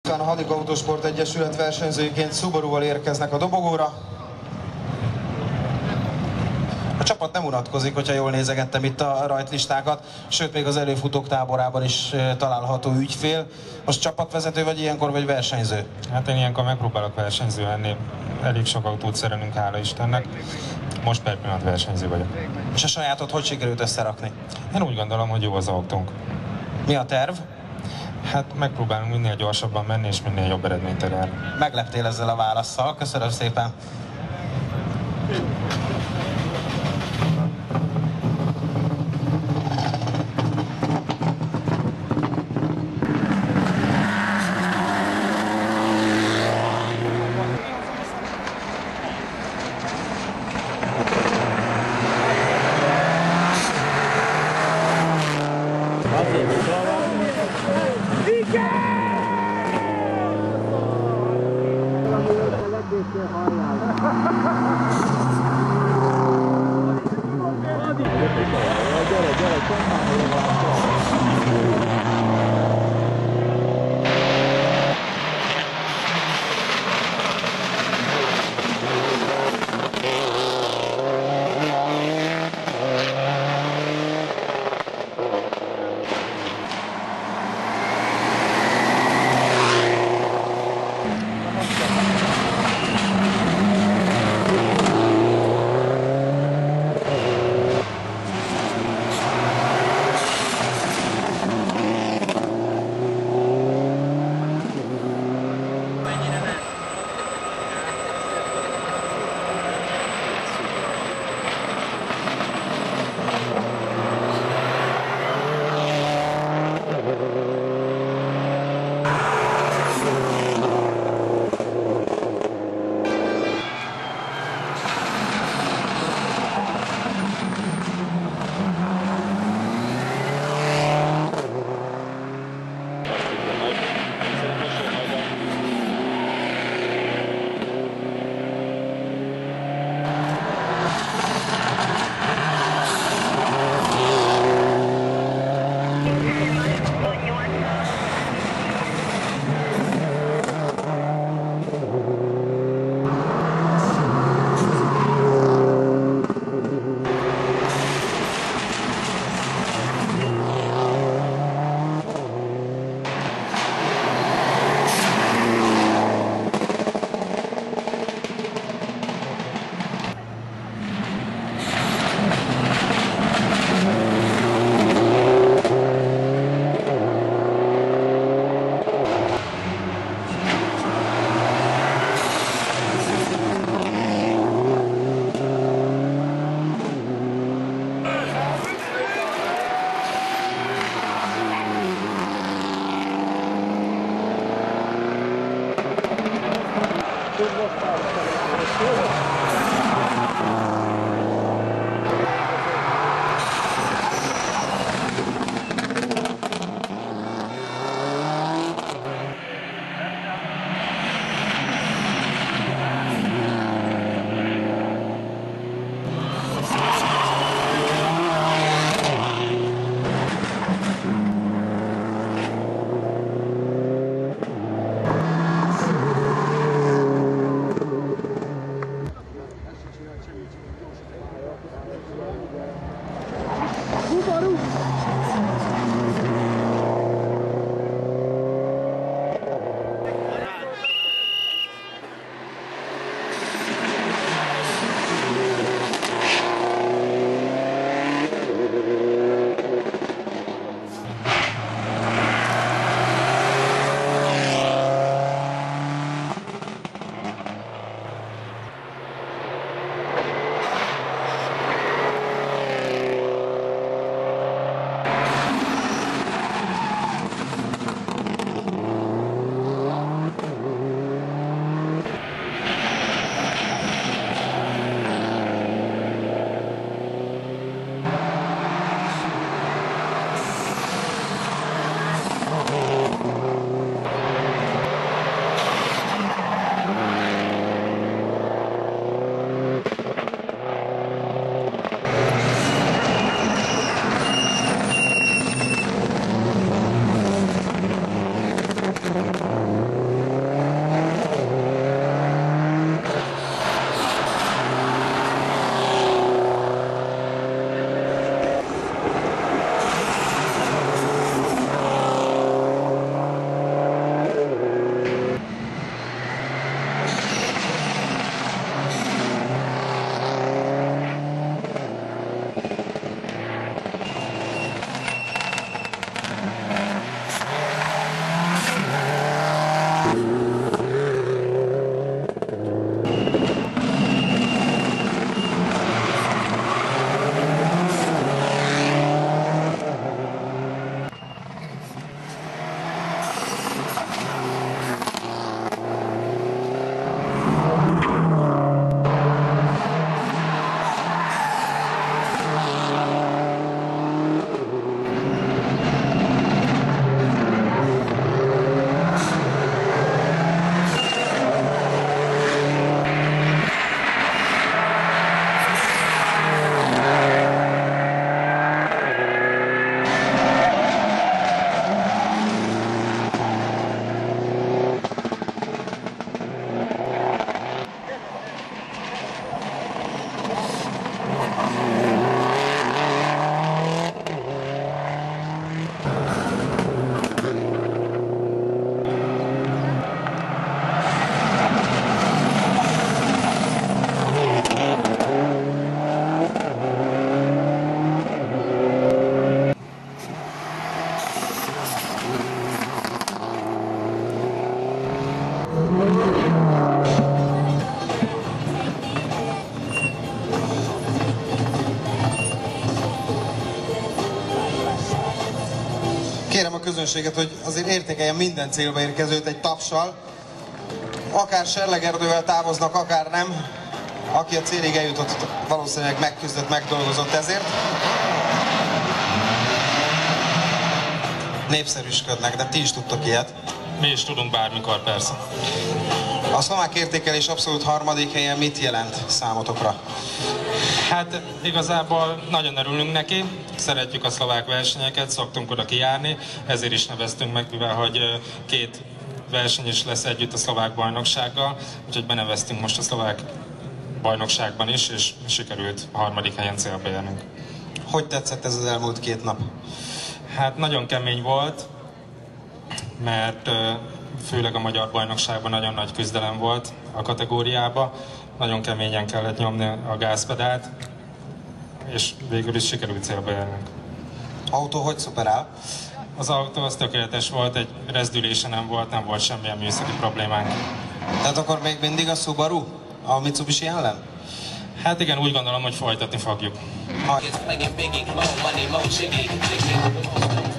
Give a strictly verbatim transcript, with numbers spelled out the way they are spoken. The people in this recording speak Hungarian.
A Hadik Autósport Egyesület versenyzőiként Subaruval érkeznek a dobogóra. A csapat nem unatkozik, hogyha jól nézegettem itt a rajtlistákat, sőt még az előfutók táborában is található ügyfél. Most csapatvezető vagy ilyenkor, vagy versenyző? Hát én ilyenkor megpróbálok versenyző lenni. Elég sok autót szerelünk, hála Istennek. Most per pillanat versenyző vagyok. És a sajátot hogy sikerült összerakni? Én úgy gondolom, hogy jó az autónk. Mi a terv? Hát megpróbálunk minél gyorsabban menni, és minél jobb eredményt elérni. Megleptél ezzel a válasszal, köszönöm szépen. Thank you. Kérem a közönséget, hogy azért értékeljen minden célba érkezőt egy tapssal. Akár serlegerdővel távoznak, akár nem. Aki a célig eljutott, valószínűleg megküzdött, megdolgozott ezért. Népszerűsködnek, de ti is tudtok ilyet. Mi is tudunk bármikor, persze. A szlovák értékelés abszolút harmadik helyen mit jelent számotokra? Hát igazából nagyon örülünk neki, szeretjük a szlovák versenyeket, szoktunk oda kijárni, ezért is neveztünk meg, mivel hogy két verseny is lesz együtt a szlovák bajnoksággal, úgyhogy beneveztünk most a szlovák bajnokságban is, és sikerült a harmadik helyen célba érnünk. Hogy tetszett ez az elmúlt két nap? Hát nagyon kemény volt, mert főleg a magyar bajnokságban nagyon nagy küzdelem volt a kategóriában. Nagyon keményen kellett nyomni a gázpedált, és végül is sikerült célba érnünk. Autó hogy szuperál? Az autó az tökéletes volt, egy rezdülése nem volt, nem volt semmilyen műszaki problémánk. Tehát akkor még mindig a Subaru a Mitsubishi ellen? Hát igen, úgy gondolom, hogy folytatni fogjuk. Ha...